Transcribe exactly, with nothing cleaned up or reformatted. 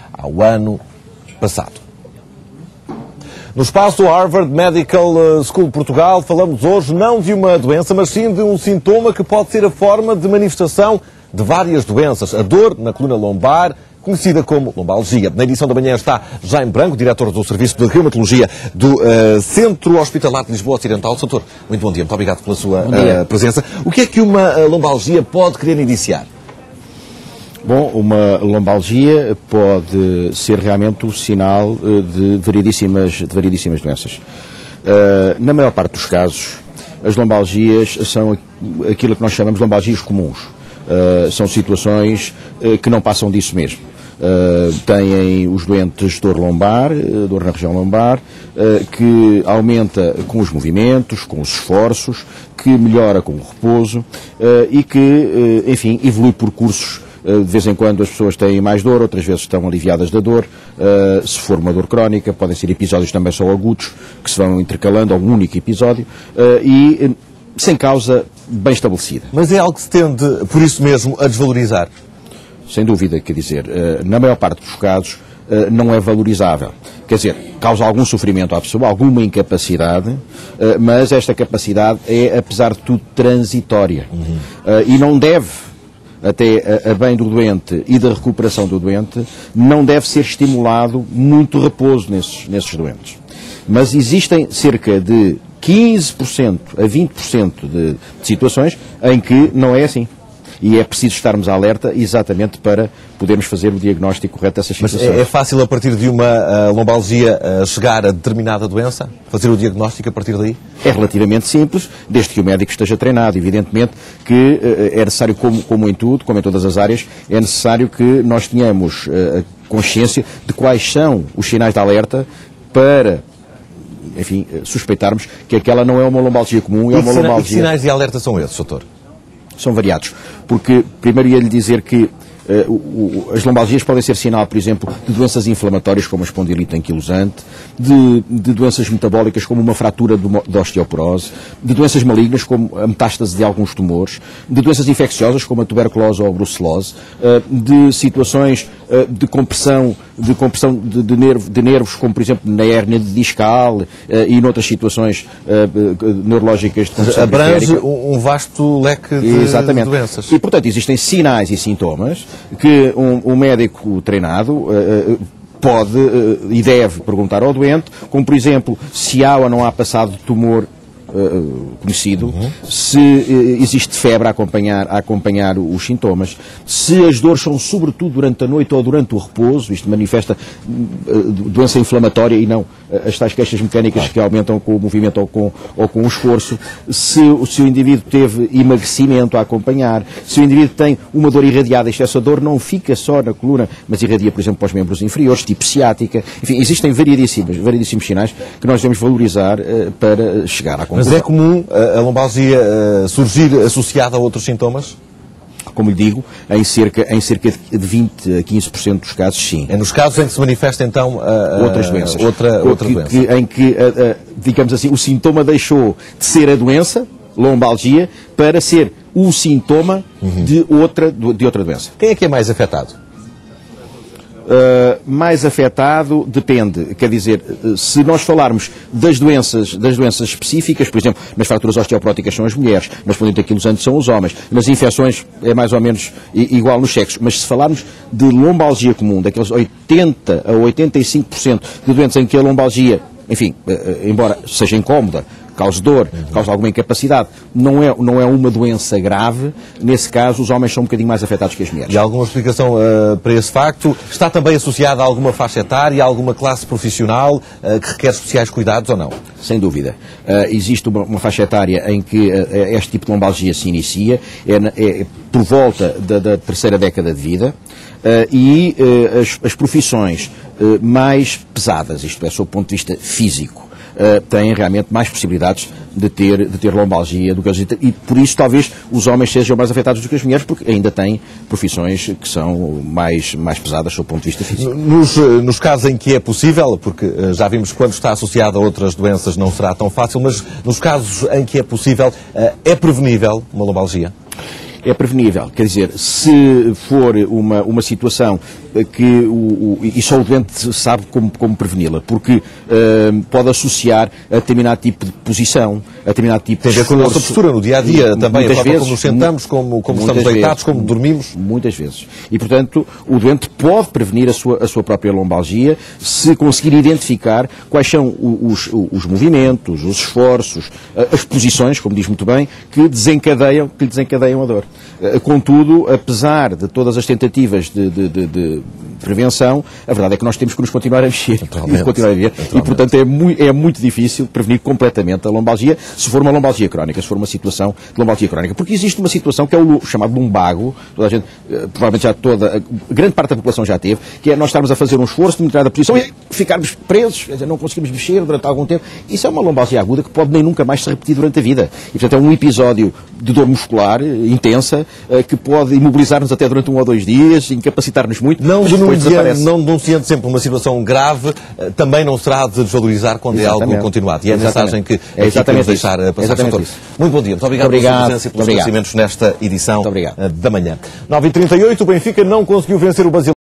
ao ano passado. No espaço Harvard Medical School Portugal, falamos hoje não de uma doença, mas sim de um sintoma que pode ser a forma de manifestação de várias doenças. A dor na coluna lombar, conhecida como lombalgia. Na edição da manhã está Jaime Branco, diretor do Serviço de Reumatologia do uh, Centro Hospitalar de Lisboa Ocidental. Doutor, muito bom dia, muito obrigado pela sua uh, presença. O que é que uma uh, lombalgia pode querer iniciar? Bom, uma lombalgia pode ser realmente o sinal de variedíssimas, de variedíssimas doenças. Uh, na maior parte dos casos, as lombalgias são aquilo que nós chamamos de lombalgias comuns. Uh, são situações uh, que não passam disso mesmo. Uh, têm os doentes dor lombar, uh, dor na região lombar, uh, que aumenta com os movimentos, com os esforços, que melhora com o repouso uh, e que, uh, enfim, evolui por cursos. De vez em quando as pessoas têm mais dor, outras vezes estão aliviadas da dor. Uh, se for uma dor crónica, podem ser episódios também só agudos, que se vão intercalando a um único episódio, uh, e uh, sem causa bem estabelecida. Mas é algo que se tende, por isso mesmo, a desvalorizar? Sem dúvida, quer dizer, uh, na maior parte dos casos, uh, não é valorizável. Quer dizer, causa algum sofrimento à pessoa, alguma incapacidade, uh, mas esta capacidade é, apesar de tudo, transitória. Uhum. Uh, e não deve, até a, a bem do doente e da recuperação do doente, não deve ser estimulado muito repouso nesses, nesses doentes. Mas existem cerca de quinze por cento a vinte por cento de, de situações em que não é assim. E é preciso estarmos alerta exatamente para podermos fazer o diagnóstico correto dessas situações. Mas é, é fácil, a partir de uma uh, lombalgia, uh, chegar a determinada doença? Fazer o diagnóstico a partir daí? É relativamente simples, desde que o médico esteja treinado. Evidentemente que uh, é necessário, como, como em tudo, como em todas as áreas, é necessário que nós tenhamos uh, consciência de quais são os sinais de alerta para, enfim, uh, suspeitarmos que aquela não é uma lombalgia comum, é uma lombalgia... E que sinais de alerta são esses, doutor? São variados, porque primeiro ia-lhe dizer que uh, o, o, as lombalgias podem ser sinal, por exemplo, de doenças inflamatórias como a espondilite anquilosante, de, de doenças metabólicas como uma fratura da osteoporose, de doenças malignas como a metástase de alguns tumores, de doenças infecciosas como a tuberculose ou a brucelose, uh, de situações uh, de compressão, de, compressão de, de, nervo, de nervos, como por exemplo na hérnia discal uh, e noutras situações uh, uh, neurológicas de compressão abrange um vasto leque de Exatamente. doenças. E, portanto, existem sinais e sintomas que um, um médico treinado uh, pode uh, e deve perguntar ao doente, como, por exemplo, se há ou não há passado de tumor Uh, conhecido, uhum. se uh, existe febre a acompanhar, a acompanhar os sintomas, se as dores são sobretudo durante a noite ou durante o repouso, isto manifesta uh, doença inflamatória e não uh, as tais queixas mecânicas ah. que aumentam com o movimento ou com, ou com o esforço, se, se o indivíduo teve emagrecimento a acompanhar, se o indivíduo tem uma dor irradiada, isto, essa dor não fica só na coluna, mas irradia, por exemplo, para os membros inferiores, tipo ciática, enfim, existem variedíssimos, variedíssimos sinais que nós devemos valorizar uh, para chegar à conclusão. Mas é comum a, a lombalgia uh, surgir associada a outros sintomas? Como lhe digo, em cerca, em cerca de vinte a quinze por cento dos casos, sim. É nos casos em que se manifesta, então, uh, outras doenças. Outra, outra que, doença. Que, em que, uh, uh, digamos assim, o sintoma deixou de ser a doença, lombalgia, para ser o sintoma uhum. de, outra, de outra doença. Quem é que é mais afetado? Uh, mais afetado depende, quer dizer, se nós falarmos das doenças, das doenças específicas, por exemplo, nas fraturas osteoporóticas são as mulheres, nas espondilite anquilosante são os homens, nas infecções é mais ou menos igual nos sexos, mas se falarmos de lombalgia comum, daqueles oitenta a oitenta e cinco por cento de doentes em que a lombalgia, enfim, uh, embora seja incómoda, causa dor, causa alguma incapacidade, não é, não é uma doença grave, nesse caso os homens são um bocadinho mais afetados que as mulheres. E há alguma explicação uh, para esse facto? Está também associada a alguma faixa etária, a alguma classe profissional uh, que requer especiais cuidados ou não? Sem dúvida. Uh, existe uma, uma faixa etária em que uh, este tipo de lombalgia se inicia, é, é por volta da, da terceira década de vida, uh, e uh, as, as profissões uh, mais pesadas, isto é, sob o ponto de vista físico, Uh, têm realmente mais possibilidades de ter, de ter lombalgia do que as mulheres. E por isso talvez os homens sejam mais afetados do que as mulheres, porque ainda têm profissões que são mais, mais pesadas sob o ponto de vista físico. Nos, nos casos em que é possível, porque uh, já vimos que quando está associado a outras doenças não será tão fácil, mas nos casos em que é possível, uh, é prevenível uma lombalgia? É prevenível, quer dizer, se for uma, uma situação que o, o, e só o doente sabe como, como preveni-la, porque uh, pode associar a determinado tipo de posição, a determinado tipo Tem de a ver com a nossa postura no dia-a-dia também, a forma como nos sentamos, como, como estamos deitados, como dormimos. Muitas vezes. E, portanto, o doente pode prevenir a sua, a sua própria lombalgia se conseguir identificar quais são os, os, os movimentos, os esforços, as posições, como diz muito bem, que desencadeiam, que lhe desencadeiam a dor. Contudo, apesar de todas as tentativas de, de, de, de prevenção, a verdade é que nós temos que nos continuar a mexer e continuar a ver. E, portanto, é muito, é muito difícil prevenir completamente a lombalgia, se for uma lombalgia crónica, se for uma situação de lombalgia crónica. Porque existe uma situação que é o chamado lumbago, toda a gente, provavelmente já toda, a grande parte da população já teve, que é nós estarmos a fazer um esforço de determinada posição e ficarmos presos, quer dizer, não conseguimos mexer durante algum tempo. Isso é uma lombalgia aguda que pode nem nunca mais se repetir durante a vida. E, portanto, é um episódio de dor muscular intensa, que pode imobilizar-nos até durante um ou dois dias, incapacitar-nos muito, não denunciando, não denunciando sempre uma situação grave, também não será de desvalorizar quando exatamente. É algo continuado. E é a mensagem que é exatamente deixar passar. Muito bom dia. Muito obrigado, obrigado pela sua presença e pelos esclarecimentos nesta edição da manhã. nove e trinta e oito, o Benfica não conseguiu vencer o Basileia.